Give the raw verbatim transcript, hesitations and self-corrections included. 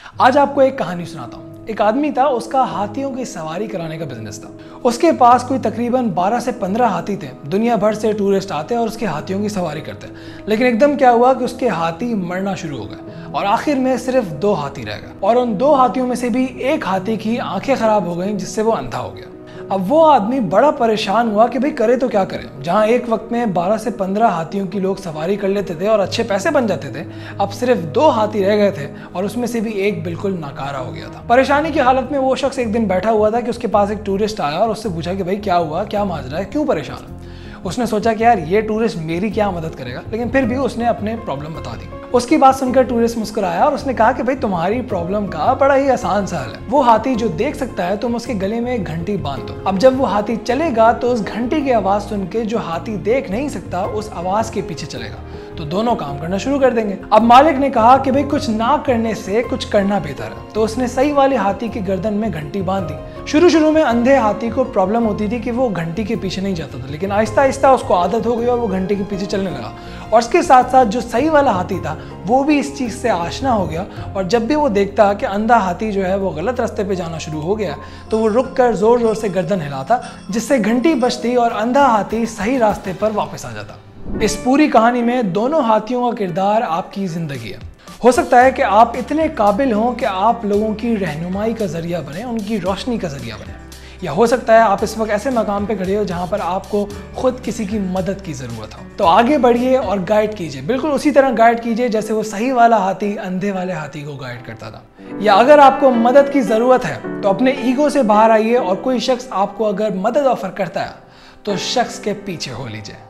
आज आपको एक कहानी सुनाता हूँ। एक आदमी था, उसका हाथियों की सवारी कराने का बिजनेस था। उसके पास कोई तकरीबन बारह से पंद्रह हाथी थे। दुनिया भर से टूरिस्ट आते और उसके हाथियों की सवारी करते। लेकिन एकदम क्या हुआ कि उसके हाथी मरना शुरू हो गए और आखिर में सिर्फ दो हाथी रह गए और उन दो हाथियों में से भी एक हाथी की आंखें खराब हो गईं, जिससे वो अंधा हो गया। अब वो आदमी बड़ा परेशान हुआ कि भाई करे तो क्या करे। जहां एक वक्त में बारह से पंद्रह हाथियों की लोग सवारी कर लेते थे और अच्छे पैसे बन जाते थे, अब सिर्फ दो हाथी रह गए थे और उसमें से भी एक बिल्कुल नाकारा हो गया था। परेशानी की हालत में वो शख्स एक दिन बैठा हुआ था कि उसके पास एक टूरिस्ट आया और उससे पूछा कि भाई क्या हुआ, क्या माजरा है, क्यों परेशान है। उसने सोचा कि यार ये टूरिस्ट मेरी क्या मदद करेगा, लेकिन फिर भी उसने अपने प्रॉब्लम बता दी। उसकी बात सुनकर टूरिस्ट मुस्कुराया और उसने कहा कि भाई तुम्हारी प्रॉब्लम का बड़ा ही आसान सा हल है। वो हाथी जो देख सकता है तुम उसके गले में एक घंटी बांध दो। अब जब वो हाथी चलेगा तो उस घंटी की आवाज सुन के जो हाथी देख नहीं सकता उस आवाज के पीछे चलेगा, तो दोनों काम करना शुरू कर देंगे। अब मालिक ने कहा कि भाई कुछ ना करने से कुछ करना बेहतर है, तो उसने सही वाले हाथी की गर्दन में घंटी बांध दी। शुरू शुरू में अंधे हाथी को प्रॉब्लम होती थी कि वो घंटी के पीछे नहीं जाता था, लेकिन आहिस्ता आहिस्ता उसको आदत हो गई और वो घंटी के पीछे चलने लगा। और इसके साथ साथ जो सही वाला हाथी था वो भी इस चीज से आशना हो गया और जब भी वो देखता कि अंधा हाथी जो है वो गलत रास्ते पे जाना शुरू हो गया, तो वो रुक कर जोर जोर से गर्दन हिलाता, जिससे घंटी बजती और अंधा हाथी सही रास्ते पर वापस आ जाता। इस पूरी कहानी में दोनों हाथियों का किरदार आपकी जिंदगी है। हो सकता है कि आप इतने काबिल हों कि आप लोगों की रहनुमाई का जरिया बने, उनकी रोशनी का जरिया बने, या हो सकता है आप इस वक्त ऐसे मकाम पे खड़े हो जहां पर आपको खुद किसी की मदद की जरूरत हो। तो आगे बढ़िए और गाइड कीजिए, बिल्कुल उसी तरह गाइड कीजिए जैसे वो सही वाला हाथी अंधे वाले हाथी को गाइड करता था। या अगर आपको मदद की जरूरत है तो अपने ईगो से बाहर आइए और कोई शख्स आपको अगर मदद ऑफर करता है तो शख्स के पीछे हो लीजिए।